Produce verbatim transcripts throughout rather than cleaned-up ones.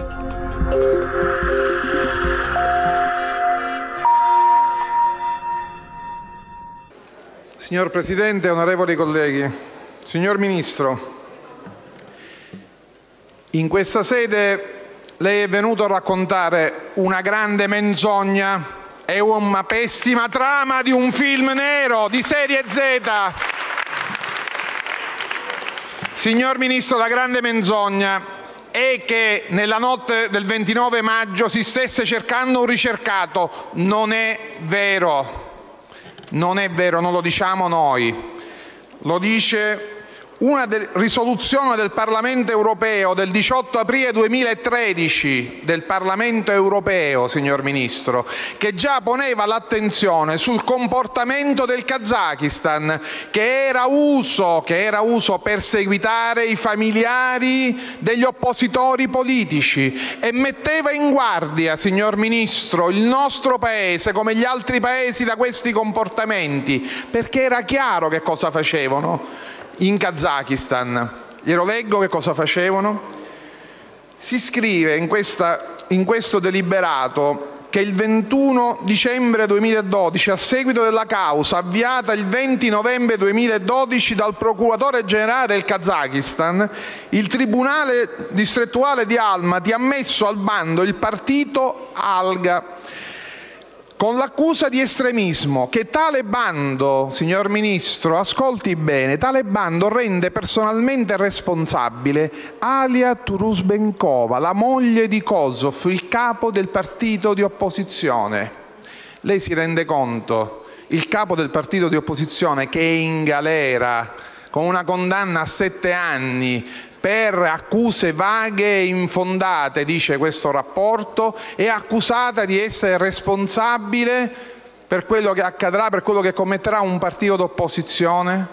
Signor Presidente, onorevoli colleghi, signor Ministro, in questa sede lei è venuto a raccontare una grande menzogna e una pessima trama di un film nero di serie Z. Signor Ministro, la grande menzogna è che nella notte del ventinove maggio si stesse cercando un ricercato. Non è vero. Non è vero, non lo diciamo noi. Lo dice una risoluzione del Parlamento europeo del diciotto aprile duemilatredici, del Parlamento europeo, signor Ministro, che già poneva l'attenzione sul comportamento del Kazakistan, che era uso, che era uso perseguitare i familiari degli oppositori politici e metteva in guardia, signor Ministro, il nostro Paese, come gli altri Paesi, da questi comportamenti, perché era chiaro che cosa facevano in Kazakistan. Glielo leggo che cosa facevano. Si scrive in, questa, in questo deliberato che il ventuno dicembre duemiladodici, a seguito della causa avviata il venti novembre duemiladodici dal procuratore generale del Kazakistan, il Tribunale distrettuale di Almaty ha messo al bando il partito Alga con l'accusa di estremismo. Che tale bando, signor Ministro, ascolti bene, tale bando rende personalmente responsabile Alia Turusbenkova, la moglie di Kozlov, il capo del partito di opposizione. Lei si rende conto? Il capo del partito di opposizione, che è in galera con una condanna a sette anni per accuse vaghe e infondate, dice questo rapporto, è accusata di essere responsabile per quello che accadrà, per quello che commetterà un partito d'opposizione.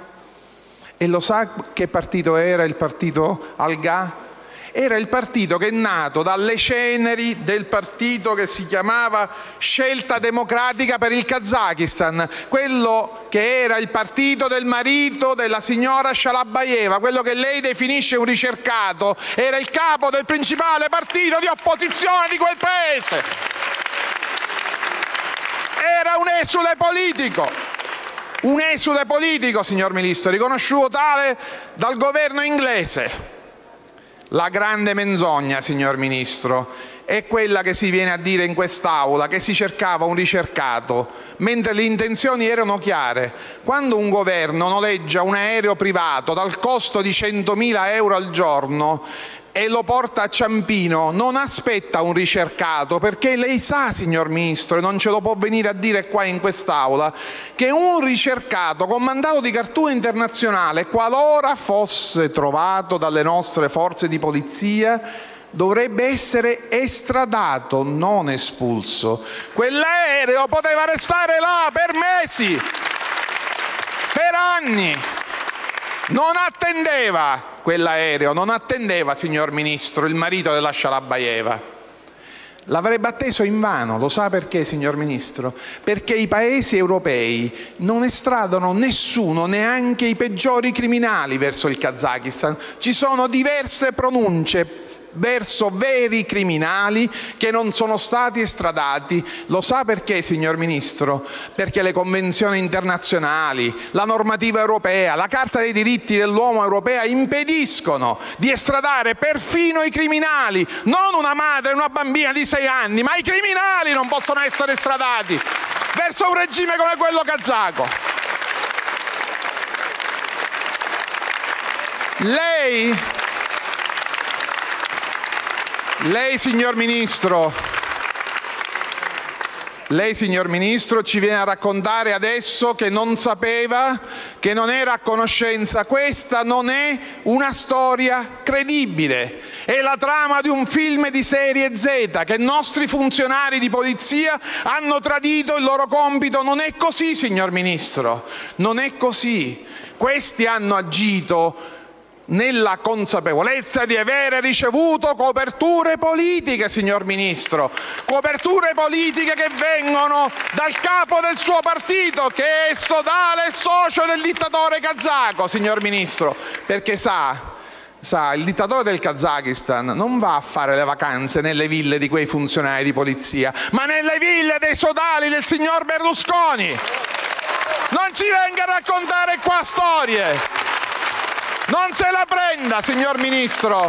E lo sa che partito era il partito Alga? Era il partito che è nato dalle ceneri del partito che si chiamava Scelta Democratica per il Kazakistan, quello che era il partito del marito della signora Shalabayeva, quello che lei definisce un ricercato, era il capo del principale partito di opposizione di quel paese. Era un esule politico. Un esule politico, signor Ministro, riconosciuto tale dal governo inglese. La grande menzogna, signor Ministro, è quella che si viene a dire in quest'Aula, che si cercava un ricercato, mentre le intenzioni erano chiare. Quando un governo noleggia un aereo privato dal costo di centomila euro al giorno e lo porta a Ciampino, non aspetta un ricercato, perché lei sa, signor Ministro, e non ce lo può venire a dire qua in quest'Aula, che un ricercato con mandato di cattura internazionale, qualora fosse trovato dalle nostre forze di polizia, dovrebbe essere estradato, non espulso. Quell'aereo poteva restare là per mesi, per anni. Non attendeva quell'aereo, non attendeva, signor Ministro, il marito della Shalabayeva. L'avrebbe atteso invano. Lo sa perché, signor Ministro? Perché i paesi europei non estradano nessuno, neanche i peggiori criminali, verso il Kazakistan. Ci sono diverse pronunce verso veri criminali che non sono stati estradati. Lo sa perché, signor Ministro? Perché le convenzioni internazionali, la normativa europea, la Carta dei diritti dell'uomo europea impediscono di estradare perfino i criminali, non una madre e una bambina di sei anni, ma i criminali non possono essere estradati verso un regime come quello kazako. Lei Lei, signor Ministro, lei, signor Ministro, ci viene a raccontare adesso che non sapeva, che non era a conoscenza. Questa non è una storia credibile. È la trama di un film di serie Z, che nostri funzionari di polizia hanno tradito il loro compito. Non è così, signor Ministro, non è così. Questi hanno agito nella consapevolezza di avere ricevuto coperture politiche, signor Ministro, coperture politiche che vengono dal capo del suo partito, che è sodale e socio del dittatore kazako, signor Ministro, perché sa Sa, il dittatore del Kazakistan non va a fare le vacanze nelle ville di quei funzionari di polizia, ma nelle ville dei sodali del signor Berlusconi. Non ci venga a raccontare qua storie. Non se la prenda, signor Ministro.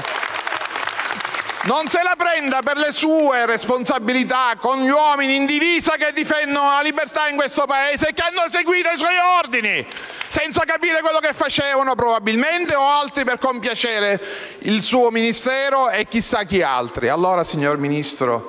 Non se la prenda per le sue responsabilità con gli uomini in divisa che difendono la libertà in questo Paese e che hanno seguito i suoi ordini, senza capire quello che facevano probabilmente, o altri per compiacere il suo Ministero e chissà chi altri. Allora, signor Ministro,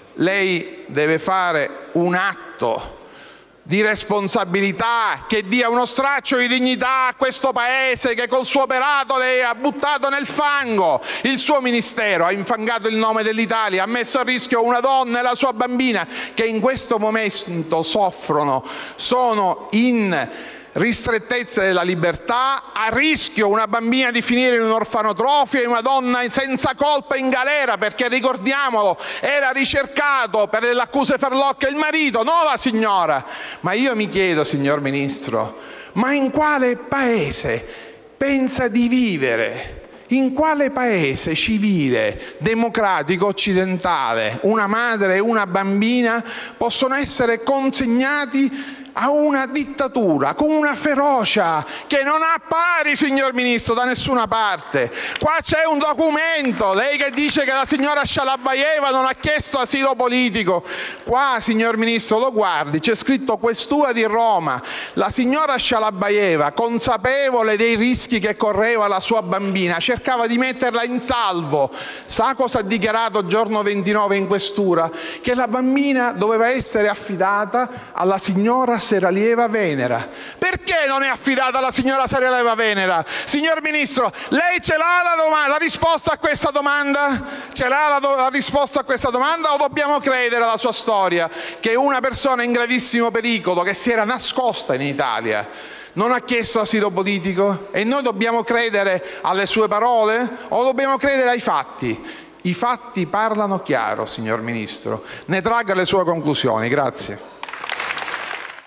lei deve fare un atto di responsabilità che dia uno straccio di dignità a questo Paese che col suo operato lei ha buttato nel fango. Il suo Ministero ha infangato il nome dell'Italia, ha messo a rischio una donna e la sua bambina che in questo momento soffrono, sono in ristrettezza della libertà, a rischio una bambina di finire in un orfanotrofio e una donna senza colpa in galera, perché ricordiamolo, era ricercato per le accuse farlocche il marito, non la signora. Ma io mi chiedo, signor Ministro, ma in quale Paese pensa di vivere? In quale Paese civile, democratico, occidentale, una madre e una bambina possono essere consegnati a una dittatura, con una ferocia che non ha pari, signor Ministro, da nessuna parte? Qua c'è un documento, lei che dice che la signora Shalabayeva non ha chiesto asilo politico. Qua, signor Ministro, lo guardi, c'è scritto Questura di Roma. La signora Shalabayeva, consapevole dei rischi che correva la sua bambina, cercava di metterla in salvo. Sa cosa ha dichiarato il giorno ventinove in Questura? Che la bambina doveva essere affidata alla signora Seralieva Venera. Perché non è affidata alla signora Seralieva Venera? Signor Ministro, lei ce l'ha la, la risposta a questa domanda? Ce l'ha la, la risposta a questa domanda o dobbiamo credere alla sua storia che una persona in gravissimo pericolo, che si era nascosta in Italia, non ha chiesto asilo politico? E noi dobbiamo credere alle sue parole o dobbiamo credere ai fatti? I fatti parlano chiaro, signor Ministro. Ne tragga le sue conclusioni. Grazie.